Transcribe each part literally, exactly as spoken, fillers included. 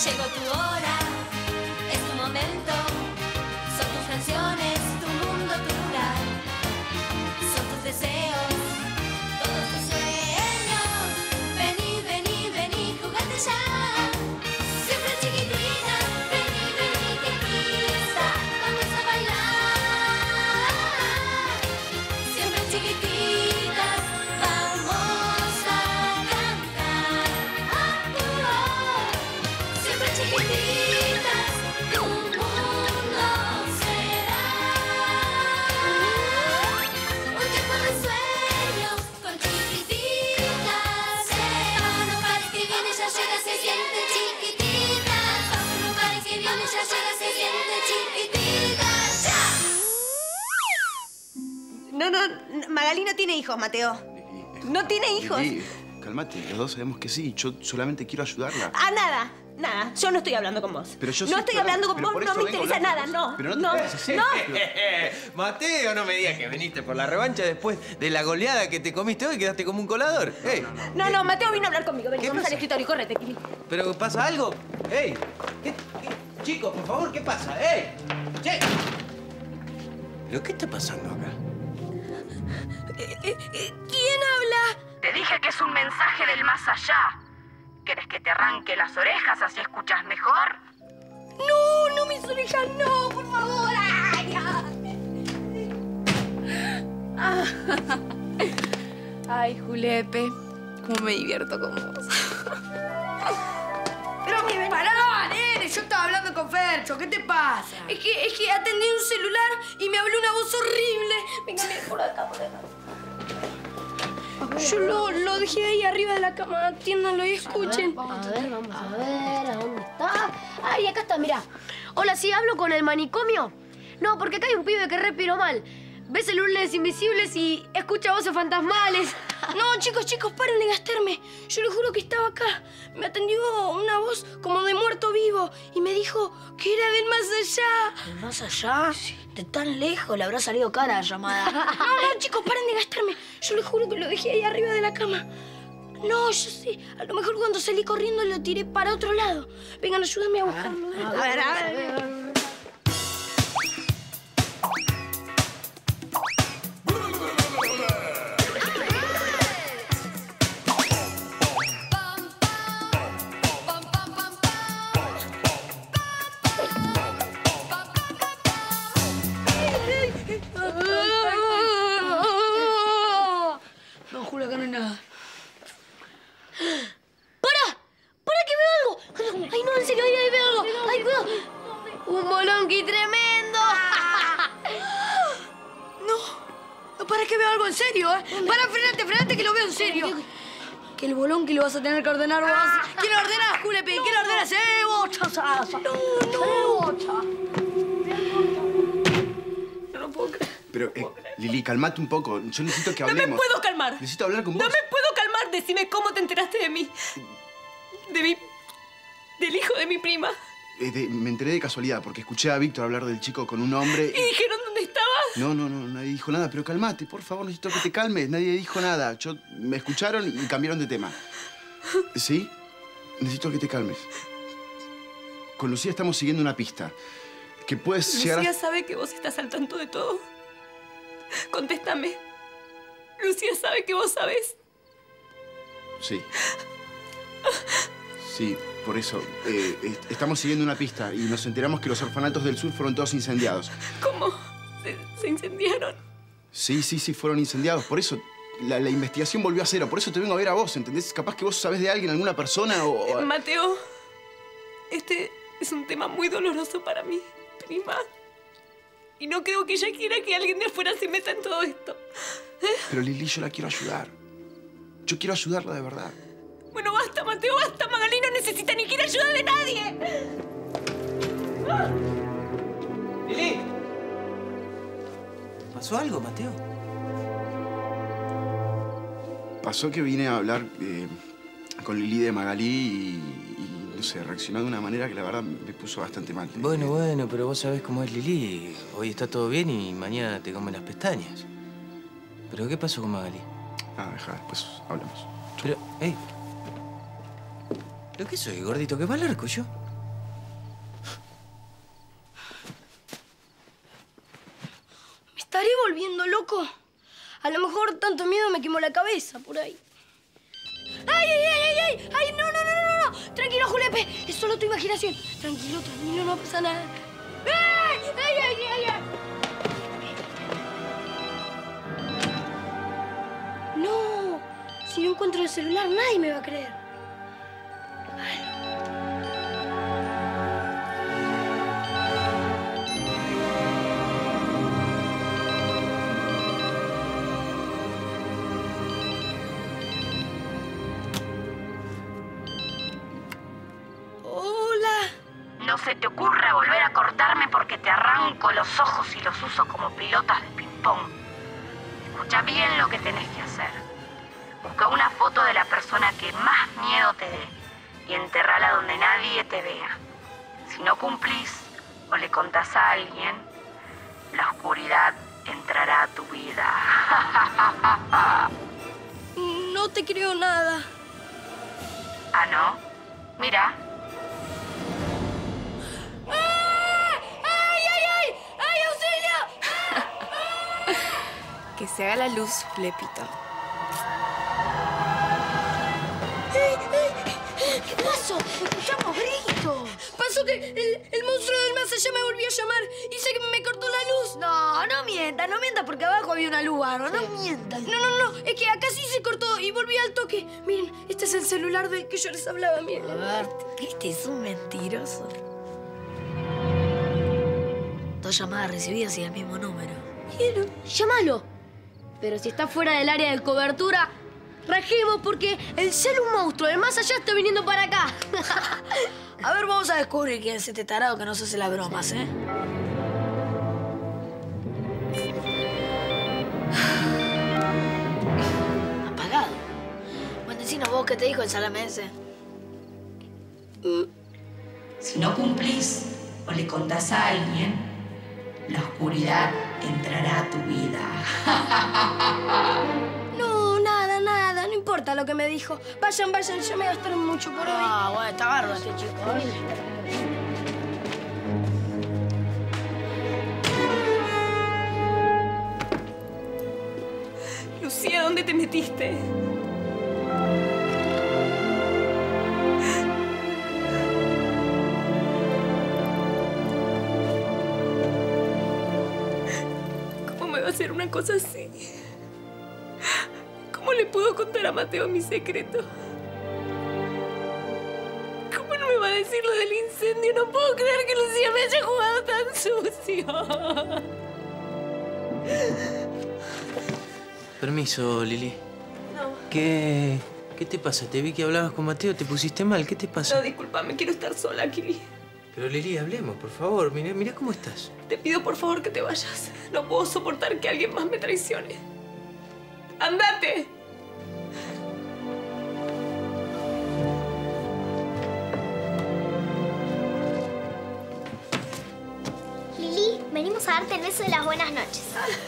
Llegó tu hora, es tu momento. Son tus canciones, tu mundo, tu lugar. Son tus deseos, todos tus sueños. Vení, vení, vení, jugate ya. Siempre chiquitita, vení, vení, que empieza. Vamos a bailar. Siempre chiquititas, vamos a cantar. Ah, uh, oh. Siempre chiquititas, tu mundo será. Un tiempo de sueños con chiquititas. Vamos, no pares que viene, ya llega, se siente chiquititas. Vamos, no pares que viene, ya llega, se siente chiquititas. ¡Ya! No, no, Magalí no tiene hijos, Mateo. No tiene hijos. Lili, cálmate, los dos sabemos que sí. Yo solamente quiero ayudarla. Ah, nada, nada. Yo no estoy hablando con vos. Pero yo no sí estoy estoy hablando con hablando- vos, pero por no me eso vengo interesa a nada, hablar con no. vos. Pero no te no, puedes hacer. no. Mateo, no me digas que viniste por la revancha después de la goleada que te comiste hoy y quedaste como un colador. Ey, No, no, Mateo vino a hablar conmigo. Vení, ¿Qué vamos pasa? al escritorio, correte, Kili. ¿pero pasa algo? ¡Ey! ¿Qué, qué- chicos, por favor, ¿qué pasa? ¡Ey! ¡Che! ¿Pero qué está pasando acá? ¿Quién habla? Te dije que es un mensaje del más allá. ¿Querés que te arranque las orejas así escuchas mejor? No, no mis orejas, no, por favor. Ay, ay. Ay, Julepe, cómo me divierto con vos. Pero que pará, nene, yo estaba hablando con Fercho, ¿qué te pasa? Es que, es que atendí un celular y me habló una voz horrible. Venga, ven, por acá, por acá. Yo lo, lo dejé ahí arriba de la cama, atiéndanlo y escuchen. A ver, vamos a ver, ¿a dónde está? Ay, acá está, mirá. Hola, ¿sí hablo con el manicomio? No, porque acá hay un pibe que respiró mal. Ve celulares invisibles y escucha voces fantasmales. No, chicos, chicos, paren de gastarme. Yo les juro que estaba acá. Me atendió una voz como de muerto vivo y me dijo que era del más allá. ¿De más allá? De tan lejos le habrá salido cara la llamada. No, no, chicos, paren de gastarme. Yo les juro que lo dejé ahí arriba de la cama. No, yo sé. A lo mejor cuando salí corriendo lo tiré para otro lado. Vengan, ayúdenme a buscarlo. ¿eh? A ver, a ver. No, Julio, acá no hay nada. ¡Para! ¡Para que veo algo! ¡Ay, no, en serio, ahí veo algo! ¡Ay, cuidado! ¡Un bolonqui tremendo! No, no, para que veo algo en serio, ¿eh? Para, frenate, frenate, que lo veo en serio. Que el bolón que lo vas a tener que ordenar vos. ¿Quién lo ordena, Julepe? ¿Quién lo ordena? ¡Eh, bocha, sasa! No, no. bocha. No lo puedo creer. Pero, eh, Lili, calmate un poco. Yo necesito que No hablemos. me puedo calmar. Necesito hablar con vos. No me puedo calmar. Decime cómo te enteraste de mí. De mi... del hijo de mi prima. Eh, de- me enteré de casualidad porque escuché a Víctor hablar del chico con un hombre. ¿Y dijeron dónde estabas? No, no, no, nadie dijo nada. Pero calmate, por favor, necesito que te calmes. Nadie dijo nada. Yo, me escucharon y cambiaron de tema. ¿Sí? Necesito que te calmes. Con Lucía estamos siguiendo una pista. Que puedes llegar a... Lucía sabe que vos estás al tanto de todo. Contéstame. Lucía sabe que vos sabés. Sí. Sí, por eso. eh, est- estamos siguiendo una pista y nos enteramos que los orfanatos del sur fueron todos incendiados. ¿Cómo? ¿Se, se incendiaron? Sí, sí, sí, fueron incendiados. Por eso la, la investigación volvió a cero. Por eso te vengo a ver a vos, ¿entendés? Capaz que vos sabés de alguien, alguna persona o... o- Mateo, este es un tema muy doloroso para mí, prima. Y no creo que ella quiera que alguien de afuera se meta en todo esto. Pero Lili, yo la quiero ayudar. Yo quiero ayudarla de verdad. Bueno, basta, Mateo, basta. Magalí no necesita ni quiere ayuda de nadie. ¡Lili! ¿Pasó algo, Mateo? Pasó que vine a hablar eh, con Lili de Magalí y, y, no sé, reaccionó de una manera que la verdad me puso bastante mal. Bueno, bueno, pero vos sabés cómo es Lili. Hoy está todo bien y mañana te come las pestañas. ¿Pero qué pasó con Magalí? Ah, deja, después hablamos. Pero, hey. ¿Pero qué soy, gordito? ¿Qué va al arco yo? pedo me quemó la cabeza por ahí. ¡Ay, ay, ay, ay! ¡Ay, ay! ¡No, no, no, no, no! Tranquilo, Julepe. Es solo tu imaginación. Tranquilo, tranquilo, no pasa nada. ¡Ay, ay, ay, ay, ay! No. Si no encuentro el celular, nadie me va a creer. Ay. No se te ocurra volver a cortarme porque te arranco los ojos y los uso como pelotas de ping-pong. Escucha bien lo que tenés que hacer. Busca una foto de la persona que más miedo te dé y enterrala donde nadie te vea. Si no cumplís o le contás a alguien, la oscuridad entrará a tu vida. No te creo nada. ¿Ah, no? Mira. Que se haga la luz, Flepito. ¡Eh, eh! ¿Qué pasó? Escuchamos gritos. Pasó que el, el monstruo del más allá me volvió a llamar y sé que me cortó la luz. No, no mientas, no mientas porque abajo había una luz, Aro. No mientas. No, no, no. Es que acá sí se cortó y volví al toque. Miren, este es el celular del que yo les hablaba. Miren. A ver, este es un mentiroso. Dos llamadas recibidas y el mismo número. Quiero. Llámalo. Pero si está fuera del área de cobertura, rajemos porque el celu monstruo del más allá está viniendo para acá. A ver, vamos a descubrir quién es este tarado que nos hace las bromas, ¿eh? Apagado. Bueno, decinos vos qué te dijo el salame ese. Si no cumplís o le contás a alguien, la oscuridad entrará a tu vida. No, nada, nada. No importa lo que me dijo. Vayan, vayan. Ya me gastaron mucho por hoy. Ah, bueno, está bárbaro este chico. Lucía, ¿dónde te metiste? Hacer una cosa así. ¿Cómo le puedo contar a Mateo mi secreto? ¿Cómo no me va a decir lo del incendio? No puedo creer que Lucía me haya jugado tan sucio. Permiso, Lili. No. ¿Qué, ¿Qué te pasa? Te vi que hablabas con Mateo, te pusiste mal. ¿Qué te pasa? No, discúlpame, quiero estar sola, Kili. Pero Lili, hablemos, por favor. Mira, mira cómo estás. Te pido por favor que te vayas. No puedo soportar que alguien más me traicione. ¡Andate! Lili, venimos a darte el beso de las buenas noches.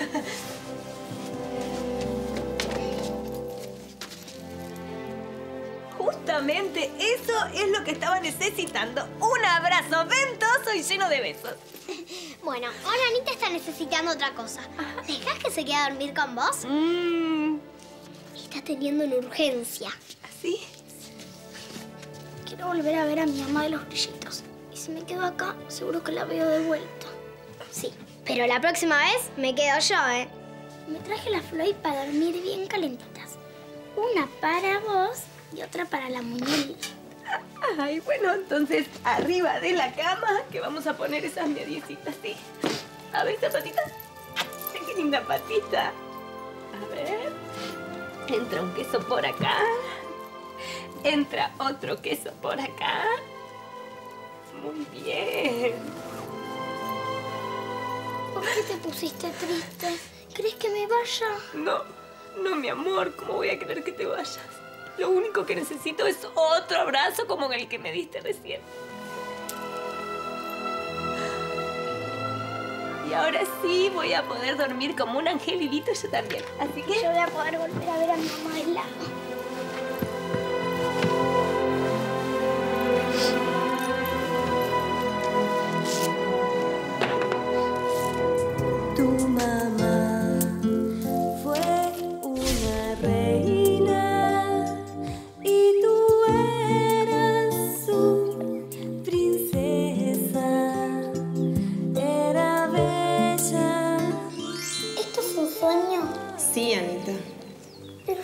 Justamente eso es lo que estaba necesitando. Un abrazo ventoso y lleno de besos. Bueno, ahora Anita está necesitando otra cosa. ¿Dejás que se quede a dormir con vos? Mm. Está teniendo una urgencia. ¿Así? Quiero volver a ver a mi mamá de los brillitos. Y si me quedo acá, seguro que la veo de vuelta. Sí, pero la próxima vez me quedo yo, ¿eh? Me traje las flores para dormir bien calentitas. Una para vos y otra para la muñeca. Ay, bueno, entonces arriba de la cama que vamos a poner esas mediecitas, ¿sí? A ver, esa patita. Ay, qué linda patita. A ver. Entra un queso por acá. Entra otro queso por acá. Muy bien. ¿Por qué te pusiste triste? ¿Crees que me vaya? No, no, mi amor. ¿Cómo voy a querer que te vayas? Lo único que necesito es otro abrazo como el que me diste recién. Y ahora sí voy a poder dormir como un angelito yo también. Así que... Yo voy a poder volver a ver a mi mamá de lado. Tu mamá fue una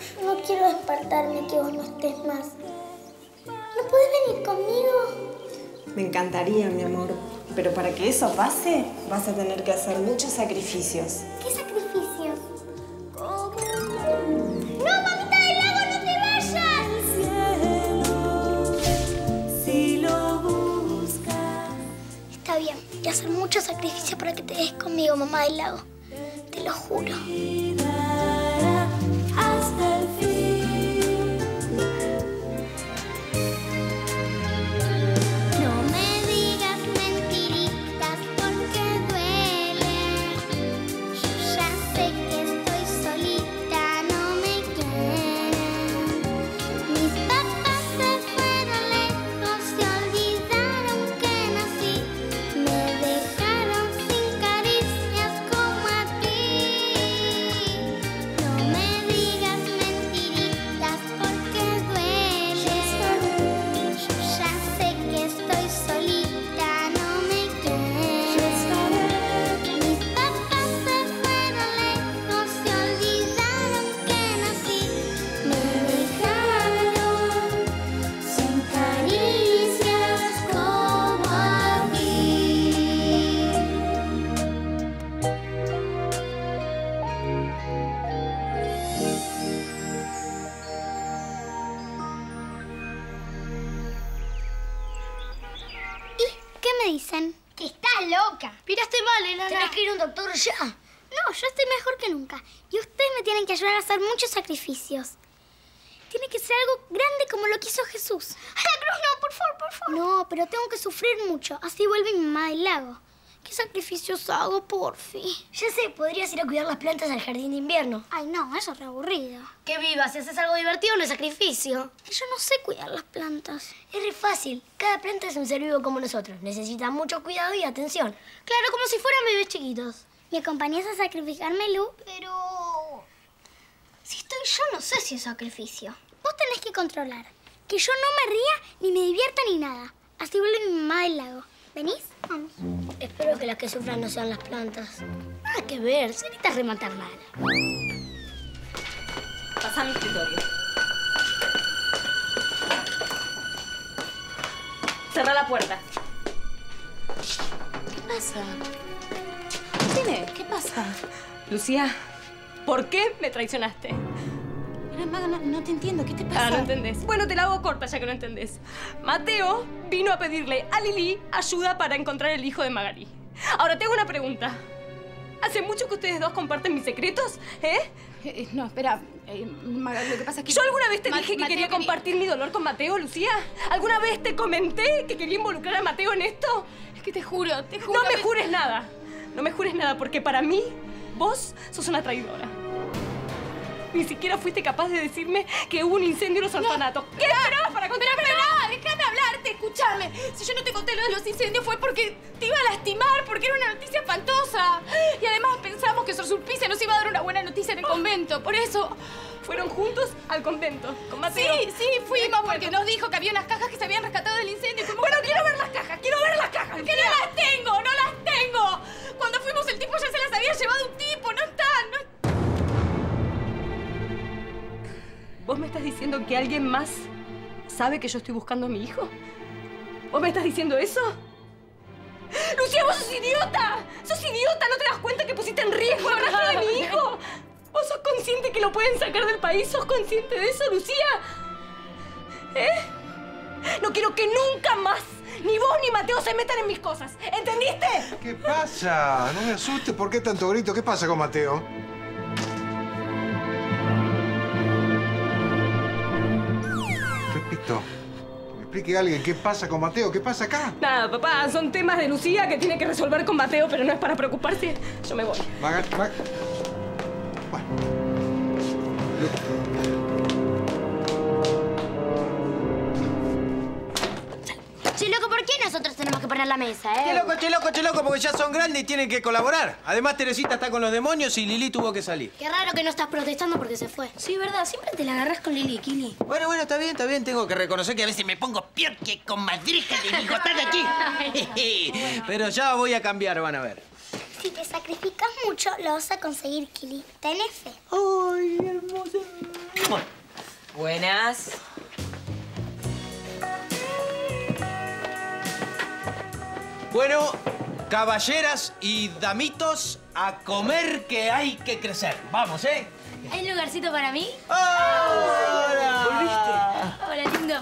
yo no quiero despertarme que vos no estés más. ¿No podés venir conmigo? Me encantaría, mi amor. Pero para que eso pase, vas a tener que hacer muchos sacrificios. ¿Qué sacrificios? ¡No, mamita del lago, no te vayas! Si lo buscas. Está bien, voy a hacer muchos sacrificios para que te des conmigo, mamá del lago. Te lo juro. Hasta el fin. No me digas mentiritas porque duele. Yo ya sé que estoy solita, no me quieren. Mis papás se fueron lejos, se olvidaron que nací. Me dejaron sin caricias como a ti. No me digas mentiritas porque duele. Yo ya sé que estoy solita, no me quieren. Mis papás se fueron lejos, se olvidaron que nací. Me dejaron sin caricias como a mí. ¿Y qué me dicen? Que estás loca. Miraste mal, enana. Tenés que ir a un doctor ya. No, yo estoy mejor que nunca. Y ustedes me tienen que ayudar a hacer muchos sacrificios. Tiene que ser algo grande como lo que hizo Jesús. ¡A la cruz no, por favor, por favor! No, pero tengo que sufrir mucho. Así vuelve mi mamá del lago. ¿Qué sacrificios hago, porfi? Ya sé, podrías ir a cuidar las plantas al jardín de invierno. Ay, no, eso es re aburrido. Que vivas, si haces algo divertido no es sacrificio. Que yo no sé cuidar las plantas. Es re fácil. Cada planta es un ser vivo como nosotros. Necesita mucho cuidado y atención. Claro, como si fueran bebés chiquitos. ¿Me acompañas a sacrificarme, Lu? Pero... Si estoy yo, no sé si es sacrificio. Vos tenés que controlar. Que yo no me ría, ni me divierta, ni nada. Así vuelve mi mamá del lago. ¿Venís? Vamos. Espero que las que sufran no sean las plantas. Nada que ver, Sarita es rematar mal. Pasá a mi escritorio. Cerrá la puerta. ¿Qué pasa? ¿Quién es? ¿Qué pasa? Lucía, ¿por qué me traicionaste? Mira, Maga, no, no te entiendo. ¿Qué te pasa? Ah, no entendés. Bueno, te la hago corta ya que no entendés. Mateo vino a pedirle a Lili ayuda para encontrar el hijo de Magali. Ahora, te hago una pregunta. ¿Hace mucho que ustedes dos comparten mis secretos? ¿Eh? Eh, no, espera. Eh, Maga, lo que pasa es que... ¿Yo alguna vez te Ma- dije que Mateo quería quería- compartir mi dolor con Mateo, Lucía? ¿Alguna vez te comenté que quería involucrar a Mateo en esto? Es que te juro, te juro... No me que- jures nada. No me jures nada, porque para mí, vos sos una traidora. Ni siquiera fuiste capaz de decirme que hubo un incendio en los orfanatos. ¿Qué esperabas para contarme? Pero, pero, déjame hablarte, escúchame. Si yo no te conté lo de los incendios fue porque te iba a lastimar, porque era una noticia espantosa. Y además pensamos que Sor Sulpicia nos iba a dar una buena noticia en el convento. Por eso... Fueron juntos al convento, con Mateo. Sí, sí, fuimos porque nos dijo que había unas cajas que se habían rescatado del incendio. Y fuimos- Bueno, quiero ver las cajas, quiero ver las cajas. ¡Que no las tengo! ¡No las tengo! Cuando fuimos el tipo ya se las había llevado un tipo. No están, no están. ¿Vos me estás diciendo que alguien más sabe que yo estoy buscando a mi hijo? ¿Vos me estás diciendo eso? ¡Lucía, vos sos idiota! ¡Sos idiota! ¿No te das cuenta que pusiste en riesgo el rastro de mi hijo? ¿Vos sos consciente que lo pueden sacar del país? ¿Sos consciente de eso, Lucía? ¿Eh? No quiero que nunca más ni vos ni Mateo se metan en mis cosas. ¿Entendiste? ¿Qué pasa? No me asustes. ¿Por qué tanto grito? ¿Qué pasa con Mateo? Repito, que me explique alguien qué pasa con Mateo. ¿Qué pasa acá? Nada, papá, son temas de Lucía que tiene que resolver con Mateo, pero no es para preocuparse. Yo me voy. Maga- Mag- Bueno. Che, loco, ¿por qué nosotros tenemos que poner la mesa, eh? Che loco, che loco, che loco, porque ya son grandes y tienen que colaborar. Además, Teresita está con los demonios y Lili tuvo que salir. Qué raro que no estás protestando porque se fue. Sí, verdad. Siempre te la agarras con Lili, Kili. Bueno, bueno, está bien, está bien. Tengo que reconocer que a veces me pongo peor que con madrija de bigotán aquí. Pero ya voy a cambiar, van a ver. Si te sacrificas mucho, lo vas a conseguir, Kili. Tenés fe. Ay, hermosa. Buenas. Bueno, caballeras y damitos, a comer que hay que crecer. Vamos, ¿eh? ¿Hay lugarcito para mí? ¡Hola! Hola, lindo.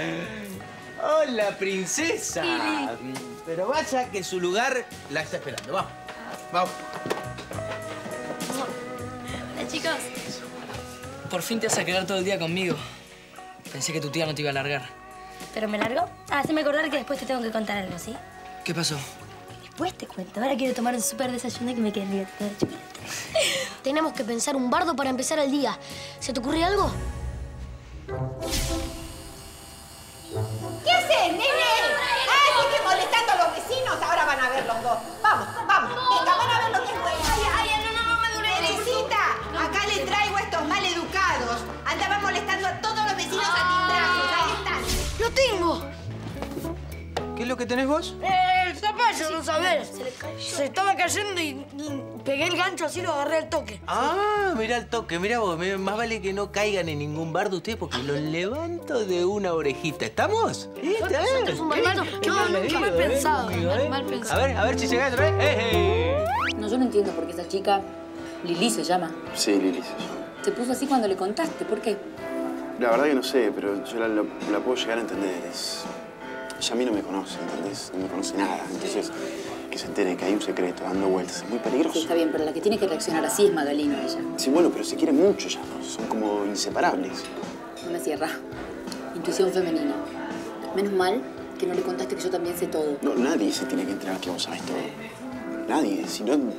Hola, princesa. Sí. Pero vaya que su lugar la está esperando. Vamos, vamos. Hola, chicos. Por fin te vas a quedar todo el día conmigo. Pensé que tu tía no te iba a largar. ¿Pero me largo? Ah, sí me acordar que después te tengo que contar algo, ¿sí? ¿Qué pasó? Después te cuento. Ahora quiero tomar un súper desayuno que me quede bien de chocolate. Tenemos que pensar un bardo para empezar el día. ¿Se te ocurre algo? ¿Qué haces, nene? ¡Ay, sigue molestando a los vecinos! Ahora van a ver los dos. Vamos, vamos. Venga, van a ver lo que es bueno. Ay, ay, no, no, no me duele. Teresita, acá le traigo a estos maleducados. Andaban molestando a todos los vecinos a timbrazos. Ahí están. ¡Lo tengo! ¿Qué es lo que tenés vos? El zapallo, no sabés. Se estaba cayendo y pegué el gancho así, lo agarré al toque. Ah, mira el toque, mira vos. Más vale que no caigan en ningún bardo ustedes porque los levanto de una orejita. ¿Estamos? ¿Está? Es un malvado. No, nunca me he pensado. Mal, mal pensado. A ver, a ver si llegás otra vez. ¡Eh, eh! No, yo no entiendo por qué esa chica, Lili se llama, Sí, Lili se llama. se puso así cuando le contaste. ¿Por qué? La verdad que no sé, pero yo la, la- la puedo llegar a entender. Es... Ella a mí no me conoce, ¿entendés? No me conoce nada. Entonces, que se entere que hay un secreto dando vueltas es muy peligroso. Sí, está bien, pero la que tiene que reaccionar así es Magalino, ella. Sí, bueno, pero se quieren mucho ya, ¿no? Son como inseparables. Una sierra. Intuición femenina. Menos mal que no le contaste que yo también sé todo. No, nadie se tiene que enterar que vos sabés todo. Nadie, si no...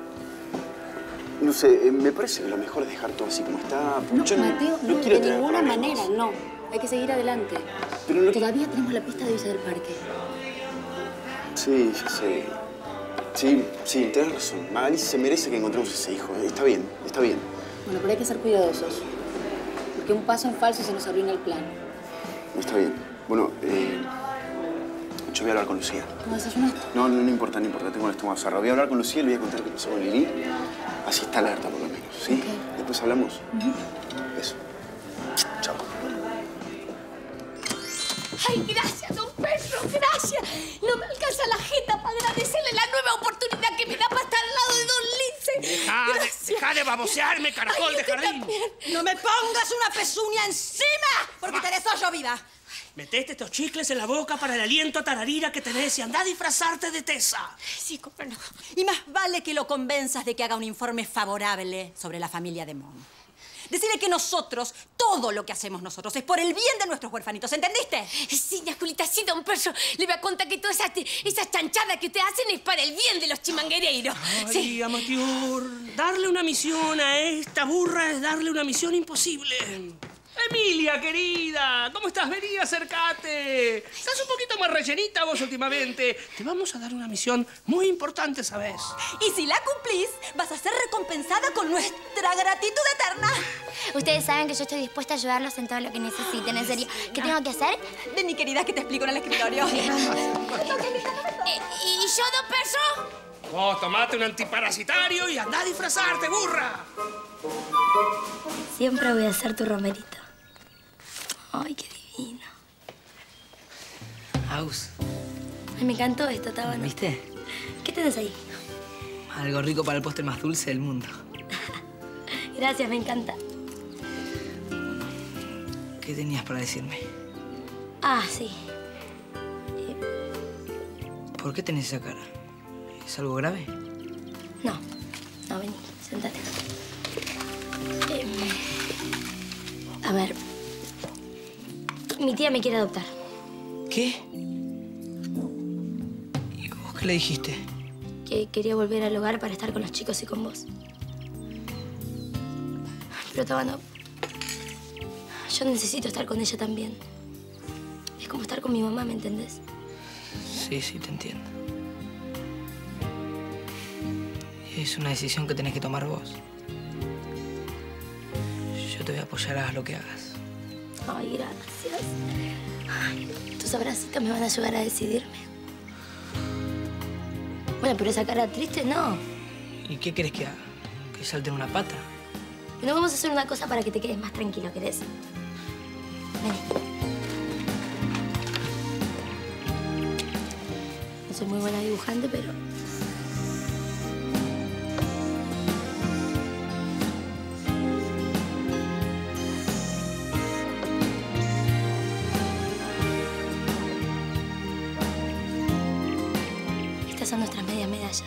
No sé, eh, me parece que lo mejor es dejar todo así como está. No, Yo Mateo, no, quiero de tener ninguna problemas. manera, no. Hay que seguir adelante. Pero lo- Todavía tenemos la pista de Villa del Parque. Sí, ya sé. Sí, sí, tenés razón. Magali se merece que encontremos ese hijo. Está bien, está bien. Bueno, pero hay que ser cuidadosos. Porque un paso en falso se nos arruina el plan. Está bien. Bueno, eh, yo voy a hablar con Lucía. ¿Cómo desayunaste? No, no, no importa, no importa. Tengo el estómago cerrado. Voy a hablar con Lucía y le voy a contar qué pasó con Lili. Así está alerta, por lo menos, ¿sí? Ok. Después hablamos. Beso. Chao. ¡Ay, gracias, don Pedro! ¡Gracias! No me alcanza la jeta para agradecerle la nueva oportunidad que me da para estar al lado de don Lince. Deja de, deja de babosearme, caracol Ay, de usted jardín. también. No me pongas una pezuña encima, porque te desollo viva. Metete estos chicles en la boca para el aliento tararira que tenés y andá a disfrazarte de Tessa. Sí, cómo no. Y más vale que lo convenzas de que haga un informe favorable sobre la familia de Mon. Decirle que nosotros, todo lo que hacemos nosotros, es por el bien de nuestros huerfanitos, ¿entendiste? Sí, doña Julita, sí, don Perro. Le voy a contar que todas esas, esas chanchadas que ustedes hacen es para el bien de los chimanguereiros. Ay, Sí. Amatior, darle una misión a esta burra es darle una misión imposible. Emilia, querida, ¿cómo estás? Vení, acércate. Estás un poquito más rellenita vos últimamente. Te vamos a dar una misión muy importante, ¿sabes? Y si la cumplís, vas a ser recompensada con nuestra gratitud eterna. Ustedes saben que yo estoy dispuesta a ayudarlos en todo lo que necesiten, en serio. ¿Qué tengo que hacer? Ven, mi querida, que te explico en el escritorio. Eh, ¿Y yo, don Perro? Vos tomate un antiparasitario y andá a disfrazarte, burra. Siempre voy a hacer tu romerito. Ay, qué divino. Aus, Ay, me encantó esto, Tabana. ¿viste? ¿Qué tenés ahí? Algo rico para el postre más dulce del mundo. Gracias, me encanta. ¿Qué tenías para decirme? Ah, sí. ¿Por qué tenés esa cara? ¿Es algo grave? No, no, vení, sentate. Eh, a ver, mi tía me quiere adoptar. ¿Qué? ¿Y vos qué le dijiste? Que quería volver al hogar para estar con los chicos y con vos. Pero, Tabano, yo necesito estar con ella también. Es como estar con mi mamá, ¿me entendés? Sí, sí, te entiendo. Es una decisión que tenés que tomar vos. Yo te voy a apoyar, hagas lo que hagas. Ay, gracias. Ay, tus abracitos me van a ayudar a decidirme. Bueno, pero esa cara triste, no. ¿Y qué querés que haga? ¿Que salte en una pata? No, vamos a hacer una cosa para que te quedes más tranquilo, ¿querés? Vení. No soy muy buena dibujante, pero... Estas son nuestras medias medallas.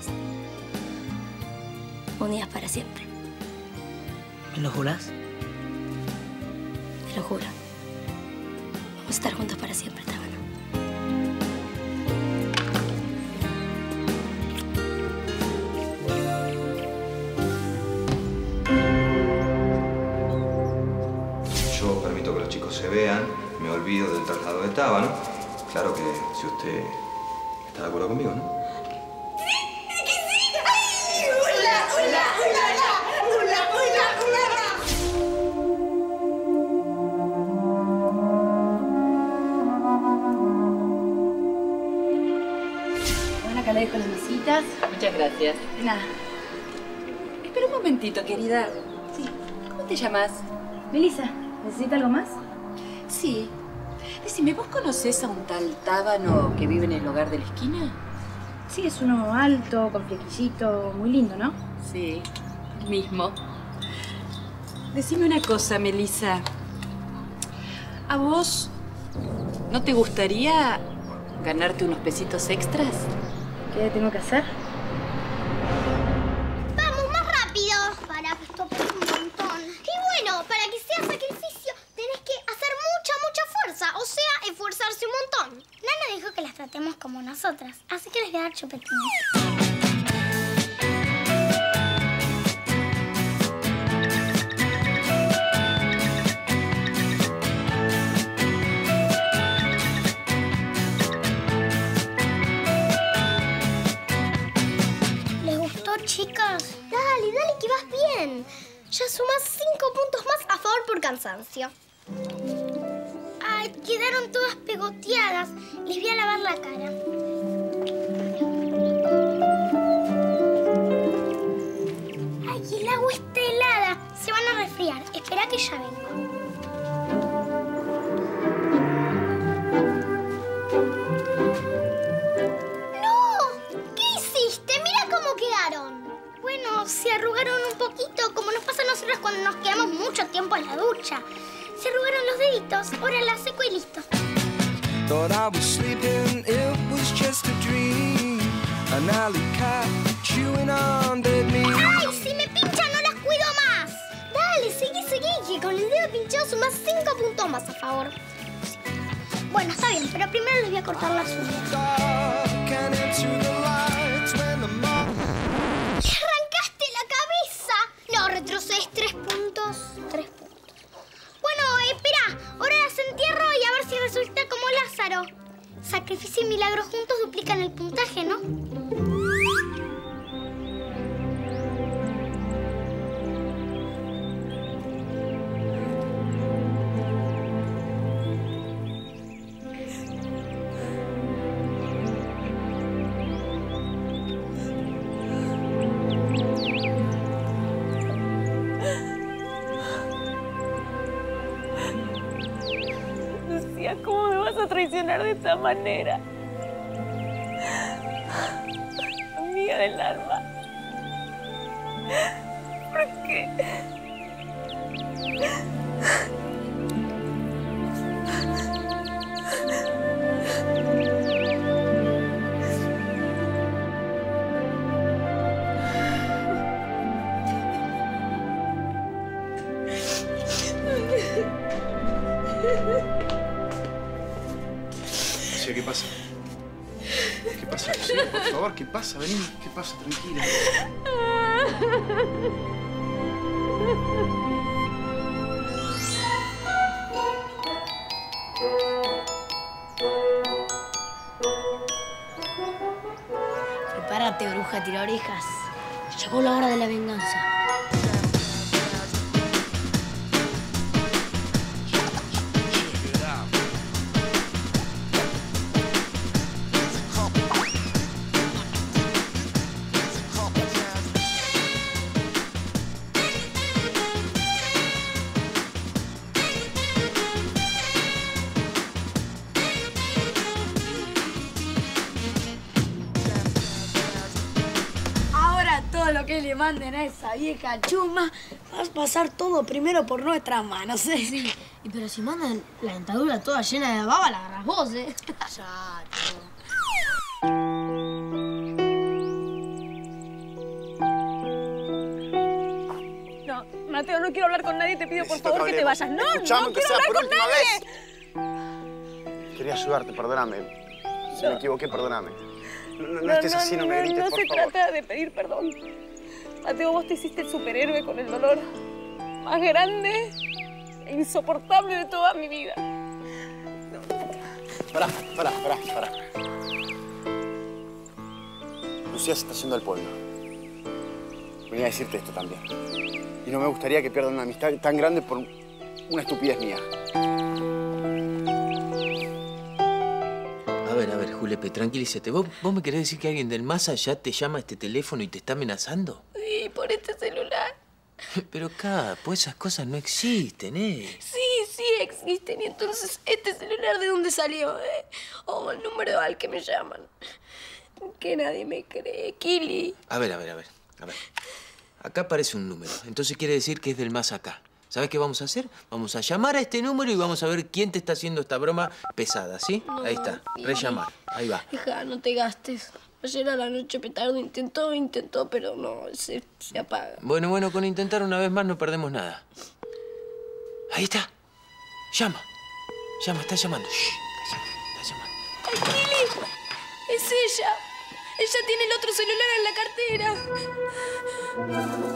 Unidas para siempre. ¿Me lo jurás? Te lo juro. Vamos a estar juntos para siempre, Tábano. Yo permito que los chicos se vean, me olvido del traslado de Tábano. Claro que si usted está de acuerdo conmigo, ¿no? Acá le dejo las mesitas. Muchas gracias. De nada. Espera un momentito, querida. Sí. ¿Cómo te llamas? Melissa, ¿necesita algo más? Sí. Decime, ¿vos conocés a un tal Tábano que vive en el hogar de la esquina? Sí, es uno alto, con flequillito, muy lindo, ¿no? Sí, el mismo. Decime una cosa, Melissa. ¿A vos no te gustaría ganarte unos pesitos extras? ¿Qué tengo que hacer? ¡Vamos, más rápido! Para, esto pesa un montón. Y bueno, para que sea sacrificio, tenés que hacer mucha, mucha fuerza. O sea, esforzarse un montón. Nana dijo que las tratemos como nosotras, así que les voy a dar chupetines. Chicas, dale, dale que vas bien. Ya sumas cinco puntos más a favor por cansancio. Ay, quedaron todas pegoteadas. Les voy a lavar la cara. Ay, el agua está helada. Se van a resfriar. Espera que ya vengo. Bueno, se arrugaron un poquito, como nos pasa a nosotros cuando nos quedamos mucho tiempo en la ducha. Se arrugaron los deditos, ahora la seco y listo. Thought I was sleeping, it was just a dream. An alley cat chewing on dead meat. ¡Ay, si me pinchan no las cuido más! Dale, seguí, seguí, que con el dedo pinchado sumas cinco puntos más a favor. Bueno, está bien, pero primero les voy a cortar las uñas. ¡Arrancaste la cabeza! No, retrocedes tres puntos. Tres puntos. Bueno, espera. Ahora las entierro y a ver si resulta como Lázaro. Sacrificio y milagro juntos duplican el puntaje, ¿no? ¿Cómo me vas a traicionar de esta manera? Amiga del alma. ¿Por qué? ¿Qué pasa? ¿Qué pasa, Lucía? Por favor, ¿qué pasa? Vení, ¿qué pasa? Tranquila. Prepárate, bruja tira orejas. Llegó la hora de la venganza. que manden a esa vieja chuma, va a pasar todo primero por nuestras manos, ¿eh? Sí, y pero si mandan la dentadura toda llena de baba, la agarrás vos, ¿eh? Ya, No, Mateo, no quiero hablar con nadie. Te pido por Necesito favor que, que te hablemos. vayas. No, Escuchame, no aunque quiero sea hablar por con última nadie. Quería ayudarte, perdóname. Si No. me equivoqué, perdóname. No, no, no No, estés no, así, no me no, grites, no por se favor. trata de pedir perdón. Mateo, vos te hiciste el superhéroe con el dolor más grande e insoportable de toda mi vida. Pará, pará, pará, pará. Lucía se está yendo al pueblo. Venía a decirte esto también. Y no me gustaría que pierdan una amistad tan grande por una estupidez mía. A ver, a ver, Julepe, tranquilízate. ¿Vos, ¿Vos me querés decir que alguien del más allá te llama a este teléfono y te está amenazando? Sí, por este celular. Pero acá, pues esas cosas no existen, ¿eh? Sí, sí existen. Y entonces, ¿este celular de dónde salió? Eh? Oh, el número al que me llaman. Que nadie me cree. Kili. A ver, a ver, a ver, a ver. Acá aparece un número, entonces quiere decir que es del más acá. ¿Sabes qué vamos a hacer? Vamos a llamar a este número y vamos a ver quién te está haciendo esta broma pesada, ¿sí? No, Ahí está, Kili. rellamar, ahí va. Hija, no te gastes. Ayer a la noche Petardo intentó, intentó, pero no, se, se apaga. Bueno, bueno, con intentar una vez más no perdemos nada. Ahí está. Llama. Llama, está llamando. Shh, está llamando. ¡Ay, Kili! ¡Es ella! Ella tiene el otro celular en la cartera.